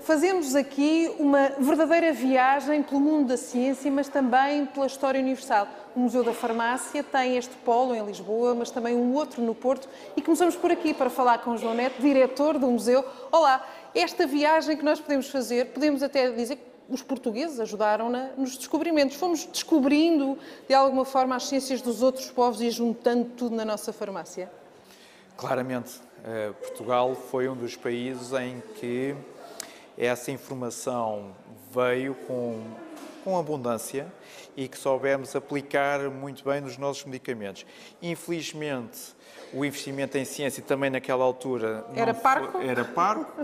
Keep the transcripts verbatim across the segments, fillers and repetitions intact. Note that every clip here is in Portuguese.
fazemos aqui uma verdadeira viagem pelo mundo da ciência, mas também pela história universal. O Museu da Farmácia tem este polo em Lisboa, mas também um outro no Porto. E começamos por aqui para falar com o João Neto, diretor do museu. Olá, esta viagem que nós podemos fazer, podemos até dizer que os portugueses ajudaram-na nos descobrimentos. Fomos descobrindo, de alguma forma, as ciências dos outros povos e juntando tudo na nossa farmácia. Claramente, Portugal foi um dos países em que essa informação veio com, com abundância e que soubemos aplicar muito bem nos nossos medicamentos. Infelizmente, o investimento em ciência também naquela altura era parco, era parco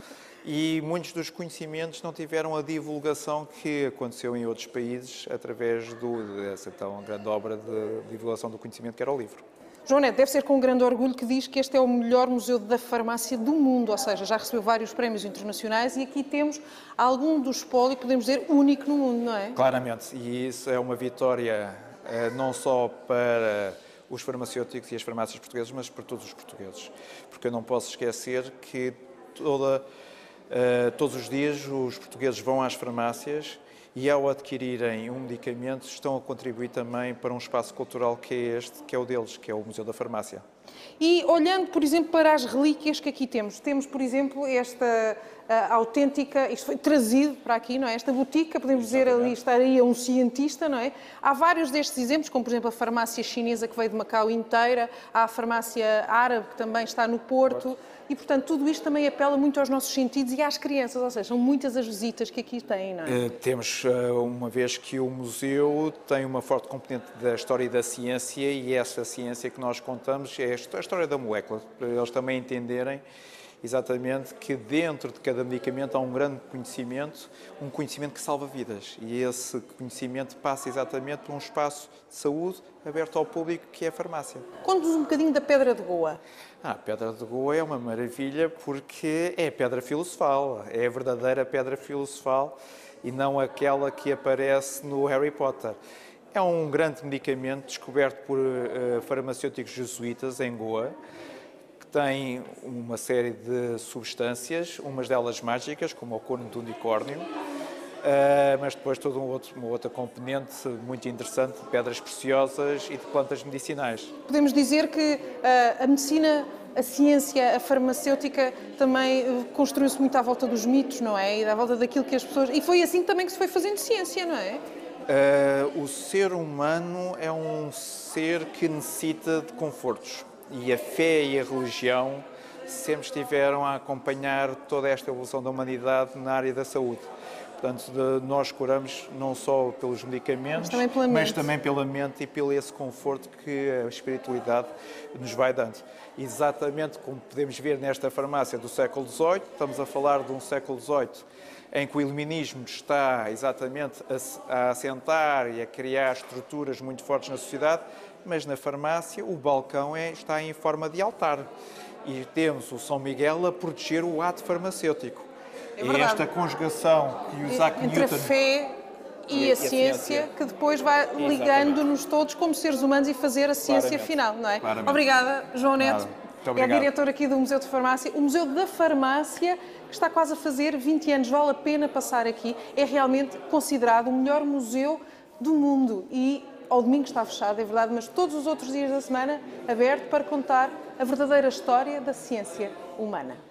e muitos dos conhecimentos não tiveram a divulgação que aconteceu em outros países através do, dessa tão grande obra de divulgação do conhecimento que era o livro. João Neto, deve ser com grande orgulho que diz que este é o melhor museu da farmácia do mundo, ou seja, já recebeu vários prémios internacionais e aqui temos algum do espólio, podemos dizer, único no mundo, não é? Claramente, e isso é uma vitória não só para os farmacêuticos e as farmácias portuguesas, mas para todos os portugueses. Porque eu não posso esquecer que toda, todos os dias os portugueses vão às farmácias e, ao adquirirem um medicamento, estão a contribuir também para um espaço cultural que é este, que é o deles, que é o Museu da Farmácia. E olhando, por exemplo, para as relíquias que aqui temos, temos, por exemplo, esta uh, autêntica, isto foi trazido para aqui, não é? Esta botica, podemos dizer ali, estaria um cientista, não é? Há vários destes exemplos, como, por exemplo, a farmácia chinesa que veio de Macau inteira, há a farmácia árabe que também está no Porto, e, portanto, tudo isto também apela muito aos nossos sentidos e às crianças, ou seja, são muitas as visitas que aqui têm, não é? Uh, temos, uh, uma vez que o museu tem uma forte componente da história e da ciência, e essa ciência que nós contamos é a história da molécula, para eles também entenderem exatamente que dentro de cada medicamento há um grande conhecimento, um conhecimento que salva vidas, e esse conhecimento passa exatamente por um espaço de saúde aberto ao público, que é a farmácia. Conte-nos um bocadinho da Pedra de Goa. Ah, a Pedra de Goa é uma maravilha porque é a pedra filosofal, é a verdadeira pedra filosofal e não aquela que aparece no Harry Potter. É um grande medicamento descoberto por uh, farmacêuticos jesuítas em Goa, que tem uma série de substâncias, umas delas mágicas, como o corno do unicórnio, uh, mas depois toda um outro, uma outra componente muito interessante de pedras preciosas e de plantas medicinais. Podemos dizer que uh, a medicina, a ciência, a farmacêutica também uh, construiu-se muito à volta dos mitos, não é? E à volta daquilo que as pessoas... E foi assim também que se foi fazendo ciência, não é? Uh, o ser humano é um ser que necessita de confortos, e a fé e a religião sempre estiveram a acompanhar toda esta evolução da humanidade na área da saúde. Portanto, de, nós curamos não só pelos medicamentos, mas também pela mente, mas também pela mente e pelo esse conforto que a espiritualidade nos vai dando. Exatamente como podemos ver nesta farmácia do século dezoito, estamos a falar de um século dezoito em que o iluminismo está exatamente a, a assentar e a criar estruturas muito fortes na sociedade, mas na farmácia o balcão é, está em forma de altar. E temos o São Miguel a proteger o ato farmacêutico. É, é esta conjugação que o Isaac Entre Newton... a fé e, e a, a ciência, ciência que depois vai ligando-nos todos como seres humanos e fazer a ciência Claramente. final, não é? Claramente. Obrigada, João Neto. É diretor aqui do Museu de Farmácia. O Museu da Farmácia, que está quase a fazer vinte anos, vale a pena passar aqui. É realmente considerado o melhor museu do mundo. E ao domingo está fechado, é verdade, mas todos os outros dias da semana aberto para contar a verdadeira história da ciência humana.